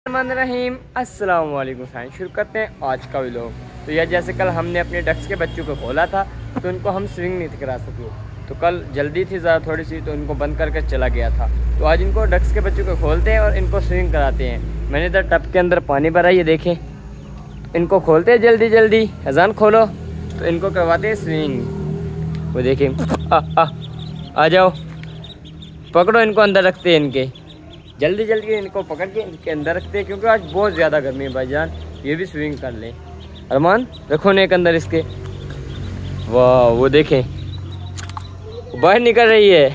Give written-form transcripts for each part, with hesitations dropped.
रहीम अस्सलाम वालेकुम फ्रेंड्स, शुरू करते हैं आज का व्लॉग। तो यार जैसे कल हमने अपने डक्स के बच्चों को खोला था तो उनको हम स्विंग नहीं करा सके, तो कल जल्दी थी ज़्यादा थोड़ी सी, तो इनको बंद करके चला गया था। तो आज इनको डक्स के बच्चों को खोलते हैं और इनको स्विंग कराते हैं। मैंने इधर टब के अंदर पानी भरा, ये देखें। इनको खोलते हैं जल्दी जल्दी, अजान खोलो, तो इनको करवाते हैं स्विंग। वो देखें, आ जाओ, पकड़ो, इनको अंदर रखते हैं। इनके जल्दी जल्दी इनको पकड़ के इनके अंदर रखते हैं क्योंकि आज बहुत ज़्यादा गर्मी है भाईजान। ये भी स्विंग कर लें। अरमान रखो नेक अंदर इसके। वाह, वो देखें बाहर निकल रही है।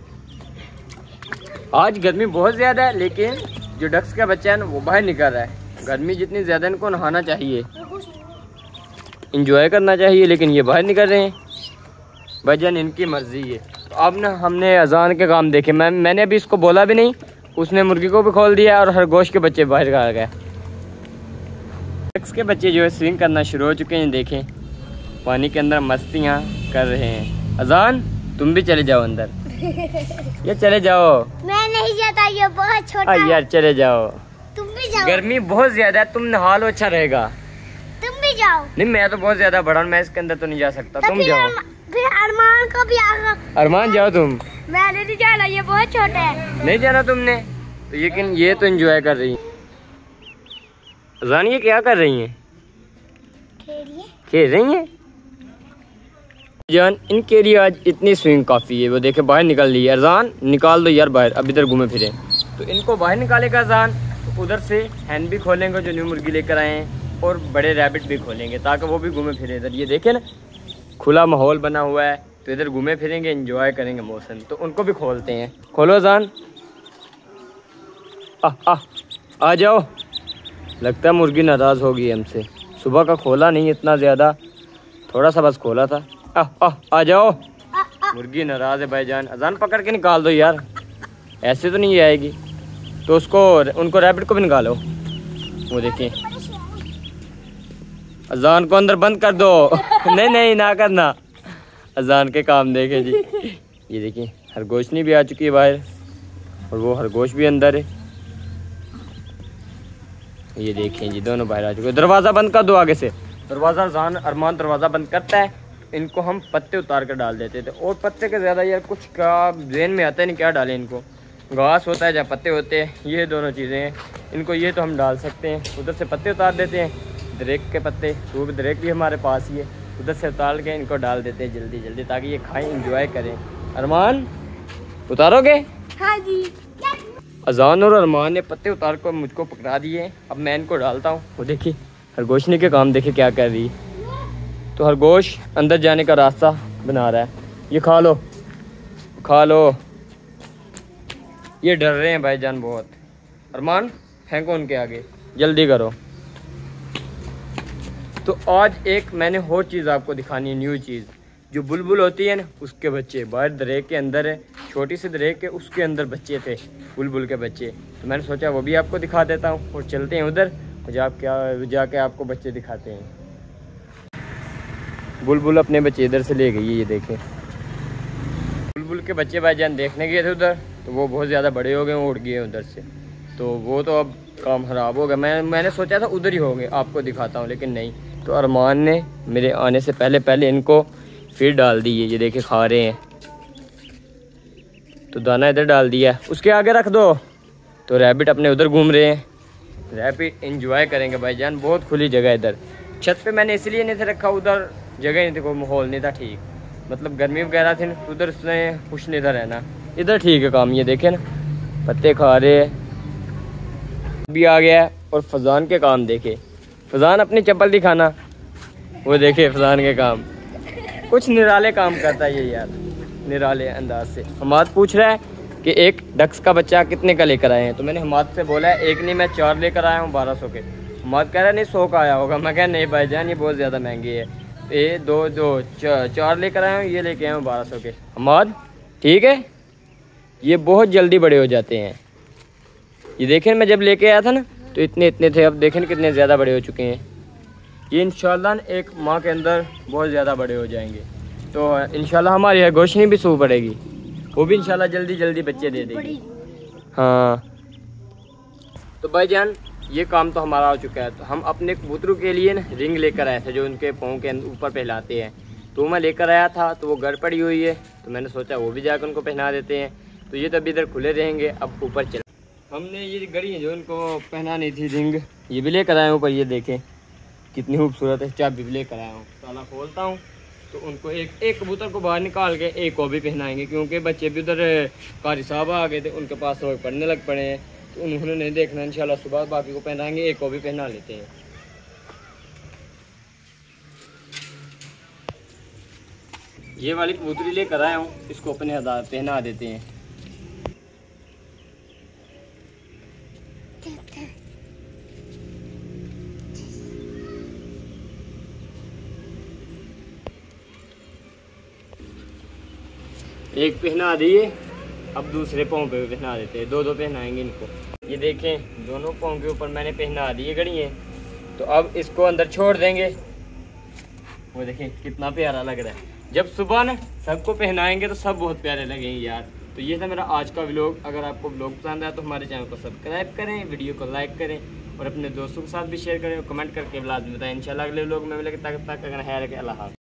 आज गर्मी बहुत ज़्यादा है, लेकिन जो डक्स का बच्चा है ना वो बाहर निकल रहा है। गर्मी जितनी ज़्यादा, इनको नहाना चाहिए, इंजॉय करना चाहिए, लेकिन ये बाहर निकल रहे हैं भाईजान, इनकी मर्जी है। तो अब ना हमने अजान के काम देखे। मैंने अभी इसको बोला भी नहीं, उसने मुर्गी को भी खोल दिया और खरगोश के बच्चे बाहर आ गए। डक्स के बच्चे जो है स्विंग करना शुरू हो चुके हैं। देखें पानी के अंदर मस्तियाँ कर रहे हैं। अजान तुम भी चले जाओ अंदर। ये चले जाओ। मैं नहीं जाता, ये बहुत छोटा है। यार चले जाओ, तुम भी जाओ। गर्मी बहुत ज्यादा है, तुम नहा लो, अच्छा रहेगा। तुम भी जाओ। नहीं, मैं तो बहुत ज्यादा बड़ा हूँ, मैं इसके अंदर तो नहीं जा सकता। तुम जाओ। फिर अरमान को भी आगा। अरमान जाओ तुम। मैंने नहीं जाना, ये बहुत छोटा है। नहीं जाना तुमने तो, लेकिन ये तो एंजॉय कर रही है। अजान ये क्या कर रही हैं? खेल रही हैं जान। इनके लिए आज इतनी स्विंग काफ़ी है। वो देखे बाहर निकल रही है। अजान निकाल दो यार बाहर, अब इधर घूमे फिरे। तो इनको बाहर निकालेगा अजान, तो उधर से हैंड भी खोलेंगे जो न्यू मुर्गी लेकर आए हैं, और बड़े रैबिट भी खोलेंगे ताकि वो भी घूमे फिरे इधर। ये देखे ना, खुला माहौल बना हुआ है, तो इधर घूमे फिरेंगे, एंजॉय करेंगे मौसम। तो उनको भी खोलते हैं। खोलो अजान। आ जाओ। लगता है मुर्गी नाराज़ होगी हमसे, सुबह का खोला नहीं इतना ज़्यादा, थोड़ा सा बस खोला था। आ जाओ। मुर्गी नाराज़ है भाईजान। अजान पकड़ के निकाल दो यार, ऐसे तो नहीं आएगी। तो उनको रैबिट को भी निकालो। वो देखिए, अजान को अंदर बंद कर दो। नहीं ना करना। अजान के काम देखे जी। ये देखिए खरगोशनी भी आ चुकी है बाहर, और वो खरगोश भी अंदर है। ये देखें जी, दोनों बाहर आ चुके हैं। दरवाज़ा बंद कर दो आगे से। दरवाज़ा अरमान दरवाज़ा बंद करता है। इनको हम पत्ते उतार कर डाल देते थे, और पत्ते के ज़्यादा यार कुछ का ब्रेन में आता है नहीं, क्या डालें इनको। घास होता है या पत्ते होते हैं, ये दोनों चीज़ें हैं। इनको ये तो हम डाल सकते हैं। उधर से पत्ते उतार देते हैं, दरेक के पत्ते, वो भी दरेक भी हमारे पास ही है। उधर से उतार के इनको डाल देते हैं जल्दी जल्दी, ताकि ये खाएं, इंजॉय करें। अरमान उतारोगे? हाँ जी। अजान और अरमान ने पत्ते उतार कर मुझको पकड़ा दिए। अब मैं इनको डालता हूँ। वो देखिए खरगोशनी के काम देखे क्या कर रही है। तो खरगोश अंदर जाने का रास्ता बना रहा है। ये खा लो, खा लो। ये डर रहे हैं भाईजान बहुत। अरमान फेंको उनके आगे, जल्दी करो। तो आज एक मैंने और चीज़ आपको दिखानी है, न्यू चीज़। जो बुलबुल होती है ना, उसके बच्चे बाहर दरेक के अंदर है, छोटी सी दरेक है, उसके अंदर बच्चे थे बुलबुल के बच्चे। तो मैंने सोचा वो भी आपको दिखा देता हूँ, और चलते हैं उधर, जाके आपको बच्चे दिखाते हैं। बुलबुल अपने बच्चे इधर से ले गई है। ये देखें बुलबुल के बच्चे भाईजान देखने गए थे उधर, तो वो बहुत ज़्यादा बड़े हो गए, उड़ गए उधर से। तो वो तो अब काम ख़राब हो गया। मैंने सोचा था उधर ही होंगे, आपको दिखाता हूँ, लेकिन नहीं। तो अरमान ने मेरे आने से पहले इनको फिर डाल दी है। ये देखे खा रहे हैं। तो दाना इधर डाल दिया, उसके आगे रख दो। तो रैबिट अपने उधर घूम रहे हैं। रैबिट एंजॉय करेंगे भाईजान, बहुत खुली जगह है इधर। छत पे मैंने इसलिए नहीं था रखा, उधर जगह नहीं थी, कोई माहौल नहीं था ठीक, मतलब गर्मी वगैरह थी, तो उधर उसने खुश नहीं था रहना। इधर ठीक है काम। ये देखे ना, पत्ते खा रहे हैं। भी आ गया। और फजान के काम देखे। फजान अपनी चप्पल दिखाना। वो देखे फजान के काम, कुछ निराले काम करता है ये यार, निराले अंदाज से। हमाद पूछ रहा है कि एक डक्स का बच्चा कितने का लेकर आए हैं। तो मैंने हमाद से बोला है एक नहीं, मैं 4 लेकर आया हूँ 1200 के। हमाद कह रहा है नहीं 100 का आया होगा। मैं कह नहीं भाईजान, ये बहुत ज़्यादा महंगी है। ये 4 लेकर आया हूँ, ये लेके आया हूँ 1200 के। हमाद ठीक है, ये बहुत जल्दी बड़े हो जाते हैं। ये देखें मैं जब लेके आया था ना, तो इतने थे, अब देखें कितने ज़्यादा बड़े हो चुके हैं। ये इंशाल्लाह एक माह के अंदर बहुत ज़्यादा बड़े हो जाएंगे। तो इंशाल्लाह हमारी खरगोशनी भी सूख पड़ेगी, वो भी इंशाल्लाह जल्दी बच्चे दे देगी। हाँ तो भाईजान ये काम तो हमारा हो चुका है। तो हम अपने कबूतरों के लिए ना रिंग लेकर आए थे जो उनके पाँव के ऊपर पहनाते हैं। तो मैं लेकर आया था, तो वो घर पड़ी हुई है, तो मैंने सोचा वो भी जाकर उनको पहना देते हैं। तो ये तो अभी इधर खुले रहेंगे। अब ऊपर चल, हमने ये घड़ी है जो उनको पहनानी थी रिंग, ये भी लेकर आया हूँ ऊपर। ये देखें कितनी खूबसूरत है, चाबी भी लेकर आया हूँ। ताला खोलता हूँ तो उनको एक कबूतर को बाहर निकाल के एक को भी पहनाएंगे, क्योंकि बच्चे भी उधर कारी साहब आ गए थे, उनके पास तो पढ़ने लग पड़े हैं, तो उन्होंने नहीं देखना। इंशाल्लाह सुबह बाकी को पहनाएंगे, एक को भी पहना लेते हैं। ये वाली कबूतरी लेकर आया हूँ, इसको अपने पहना देते हैं। एक पहना दिए, अब दूसरे पाँव पे भी पहना देते हैं। दो दो पहनाएंगे इनको। ये देखें दोनों पाँव के ऊपर मैंने पहना दिए घड़ियाँ। तो अब इसको अंदर छोड़ देंगे। वो देखें कितना प्यारा लग रहा है। जब सुबह ना सबको पहनाएंगे तो सब बहुत प्यारे लगेंगे यार। तो ये था मेरा आज का व्लॉग। अगर आपको व्लॉग पसंद आया तो हमारे चैनल को सब्सक्राइब करें, वीडियो को लाइक करें और अपने दोस्तों के साथ भी शेयर करें और कमेंट करके लाजमी बताएं। इंशाल्लाह अगले व्लॉग में मिलेंगे। तब तक अगर है अल्लाह हाफ़िज़।